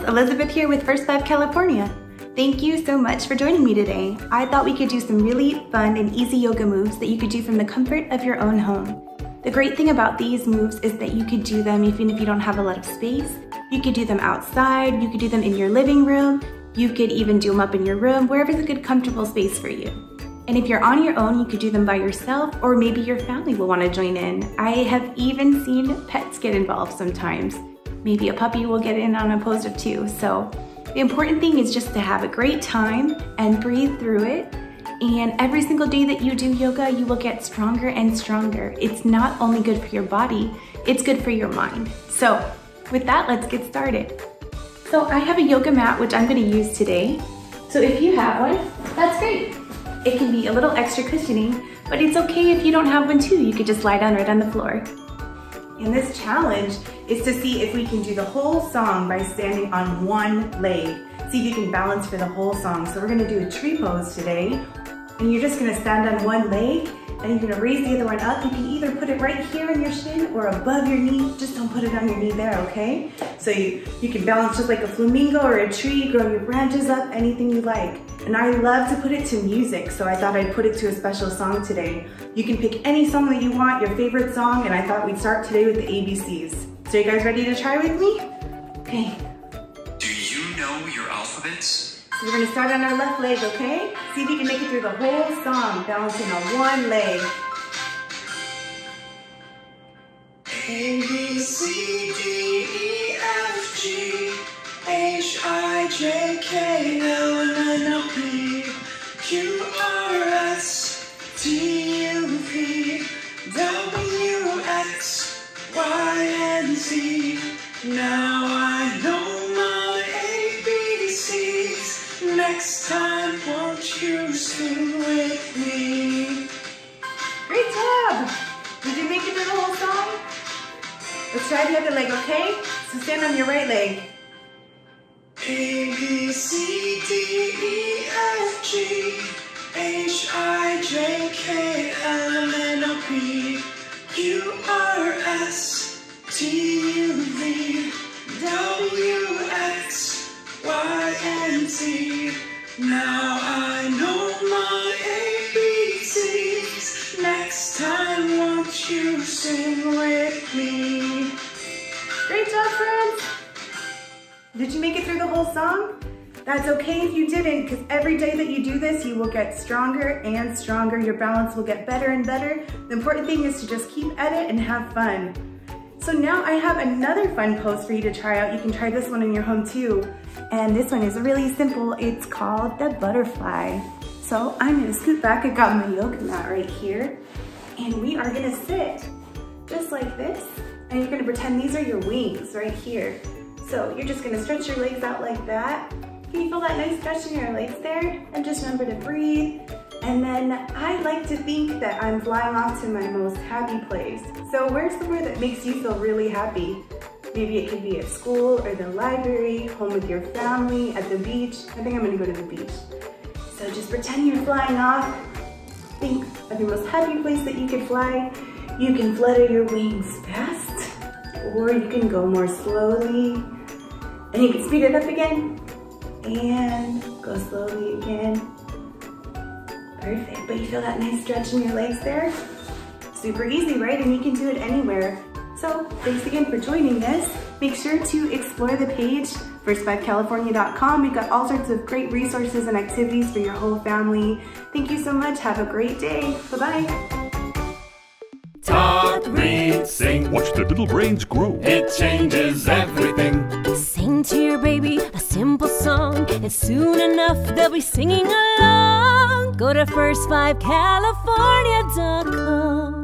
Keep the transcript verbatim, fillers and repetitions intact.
Elizabeth here with First Five California. Thank you so much for joining me today. I thought we could do some really fun and easy yoga moves that you could do from the comfort of your own home. The great thing about these moves is that you could do them even if you don't have a lot of space. You could do them outside, you could do them in your living room, you could even do them up in your room, wherever's a good comfortable space for you. And if you're on your own, you could do them by yourself, or maybe your family will want to join in. I have even seen pets get involved sometimes. Maybe a puppy will get in on a pose of two. So the important thing is just to have a great time and breathe through it. And every single day that you do yoga, you will get stronger and stronger. It's not only good for your body, it's good for your mind. So with that, let's get started. So I have a yoga mat, which I'm gonna use today. So if you have one, that's great. It can be a little extra cushioning, but it's okay if you don't have one too. You could just lie down right on the floor. And this challenge is to see if we can do the whole song by standing on one leg. See if you can balance for the whole song. So we're gonna do a tree pose today. And you're just gonna stand on one leg and you're gonna raise the other one up. You can either put it right here in your shin or above your knee. Just don't put it on your knee there, okay? So you, you can balance just like a flamingo or a tree, grow your branches up, anything you like. And I love to put it to music, so I thought I'd put it to a special song today. You can pick any song that you want, your favorite song, and I thought we'd start today with the A B Cs. So you guys ready to try with me? Okay. Do you know your alphabets? So we're gonna start on our left leg, okay? See if you can make it through the whole song, balancing on one leg. A, B, C, D, E, F, G, H, I, J, K, L, M, N, O, P, Q, R, S, T, U, V, W, X, Y, and Z. Now I know my A B Cs. Next time, won't you sing with me? Great job! Did you make it through the whole song? Let's try the other leg, okay? So stand on your right leg. A, B, C, D, E, F, G, H, I, J, K, L, M, N, O, P, Q, R, S, T, U, V, W, X, Y, and Z. Now I know my A B Cs. Next time, won't you sing with me? Great job, friends! Did you make it through the whole song? That's okay if you didn't, because every day that you do this, you will get stronger and stronger. Your balance will get better and better. The important thing is to just keep at it and have fun. So now I have another fun pose for you to try out. You can try this one in your home too. And this one is really simple. It's called the butterfly. So I'm gonna scoot back. I got my yoga mat right here. And we are gonna sit just like this. And you're gonna pretend these are your wings right here. So you're just gonna stretch your legs out like that. Can you feel that nice stretch in your legs there? And just remember to breathe. And then I like to think that I'm flying off to my most happy place. So where's somewhere that makes you feel really happy? Maybe it could be at school or the library, home with your family, at the beach. I think I'm gonna go to the beach. So just pretend you're flying off. Think of your most happy place that you could fly. You can flutter your wings fast, or you can go more slowly. And you can speed it up again, and go slowly again. Perfect, but you feel that nice stretch in your legs there? Super easy, right? And you can do it anywhere. So thanks again for joining us. Make sure to explore the page, first five california dot com. We've got all sorts of great resources and activities for your whole family. Thank you so much. Have a great day. Bye-bye. Talk, read, sing. Watch their little brains grow. It changes everything. Sing to your baby a simple song, and soon enough they'll be singing along. Go to first five california dot com.